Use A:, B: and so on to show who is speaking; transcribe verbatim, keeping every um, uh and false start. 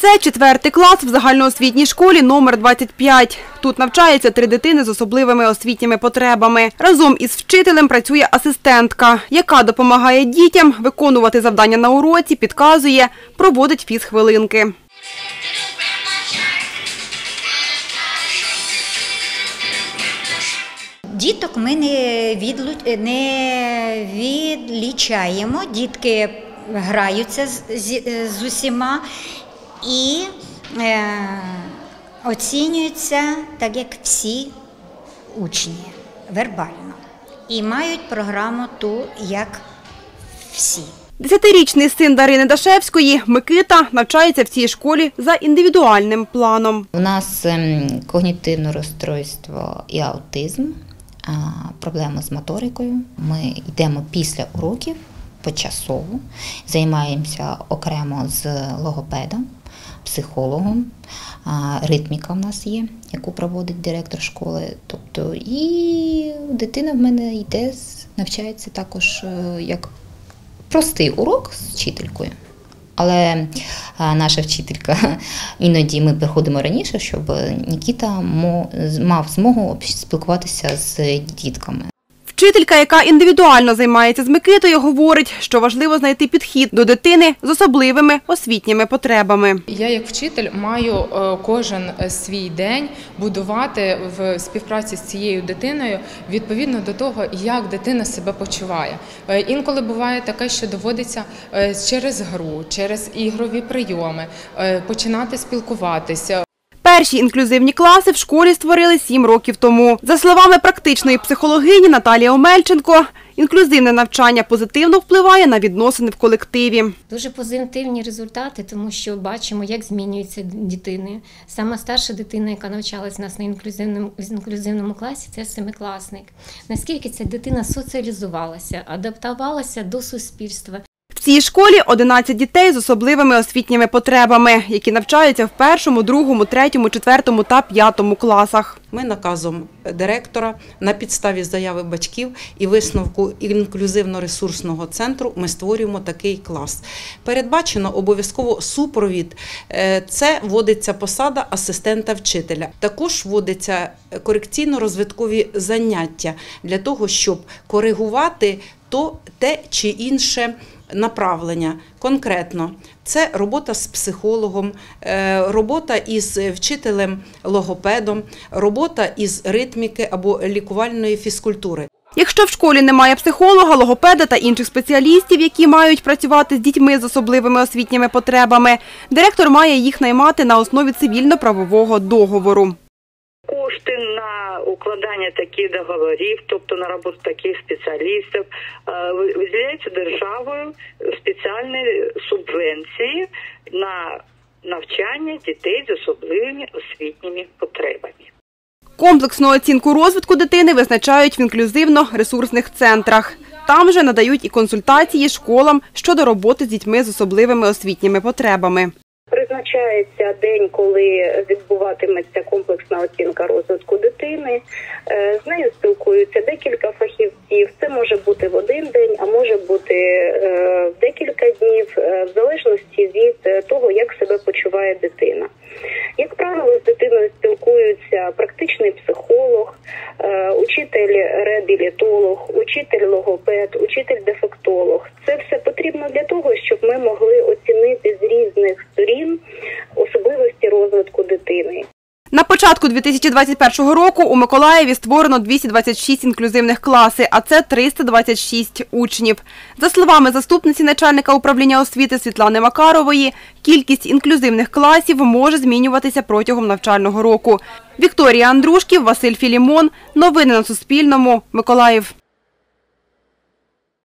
A: Це четвертий клас в загальноосвітній школі номер двадцять п'ять. Тут навчаються три дитини з особливими освітніми потребами. Разом із вчителем працює асистентка, яка допомагає дітям виконувати завдання на уроці, підказує, проводить фізхвилинки.
B: Діток ми не, відлу... не відлічаємо, дітки граються з, з, з усіма і е, оцінюються так, як всі учні, вербально. І мають програму ту, як всі.
A: Десятирічний син Дарини Дашевської, Микита, навчається в цій школі за індивідуальним планом.
C: У нас когнітивне розстройство і аутизм, проблеми з моторикою. Ми йдемо після уроків почасово, займаємося окремо з логопедом, психологом, ритміка в нас є, яку проводить директор школи. Тобто і дитина в мене йде, навчається також як простий урок з вчителькою. Але наша вчителька, іноді ми приходимо раніше, щоб Нікіта мав змогу спілкуватися з дітками.
A: Вчителька, яка індивідуально займається з Микитою, говорить, що важливо знайти підхід до дитини з особливими освітніми потребами.
D: Я як вчитель маю кожен свій день будувати в співпраці з цією дитиною відповідно до того, як дитина себе почуває. Інколи буває таке, що доводиться через гру, через ігрові прийоми починати спілкуватися.
A: Перші інклюзивні класи в школі створили сім років тому. За словами практичної психологині Наталії Омельченко, інклюзивне навчання позитивно впливає на відносини в колективі.
E: Дуже позитивні результати, тому що бачимо, як змінюються дитини. Сама старша дитина, яка навчалась у нас на інклюзивному, інклюзивному класі, це семикласник. Наскільки ця дитина соціалізувалася, адаптувалася до суспільства.
A: В цій школі одинадцять дітей з особливими освітніми потребами, які навчаються в першому, другому, третьому, четвертому та п'ятому класах.
F: Ми наказом директора на підставі заяви батьків і висновку інклюзивно-ресурсного центру ми створюємо такий клас. Передбачено обов'язково супровід. Це вводиться посада асистента вчителя. Також вводиться корекційно-розвиткові заняття для того, щоб коригувати то те чи інше направлення. Конкретно це робота з психологом, робота із вчителем-логопедом, робота із ритміки або лікувальної фізкультури.
A: Якщо в школі немає психолога, логопеда та інших спеціалістів, які мають працювати з дітьми з особливими освітніми потребами, директор має їх наймати на основі цивільно-правового договору.
G: Кошти на укладання таких договорів, тобто на роботу таких спеціалістів, виділяються державою спеціальні субвенції на навчання дітей з особливими освітніми потребами.
A: Комплексну оцінку розвитку дитини визначають в інклюзивно-ресурсних центрах. Там же надають і консультації школам щодо роботи з дітьми з особливими освітніми потребами.
G: Призначається день, коли відбуватиметься комплексна оцінка розвитку дитини. З нею спілкуються декілька фахівців. Це може бути в один день, а може бути в декілька днів, в залежності від того, як себе почуває дитина. Як правило, з дитиною спілкуються практичний психолог, учитель-реабілітолог, учитель-логопед, учитель-дефектолог. Це все потрібно для того, щоб ми могли оцінити з різних сторін особливості розвитку дитини.
A: На початку дві тисячі двадцять першого року у Миколаєві створено двісті двадцять шість інклюзивних класи, а це триста двадцять шість учнів. За словами заступниці начальника управління освіти Світлани Макарової, кількість інклюзивних класів може змінюватися протягом навчального року. Вікторія Андрушків, Василь Філімон. Новини на Суспільному. Миколаїв.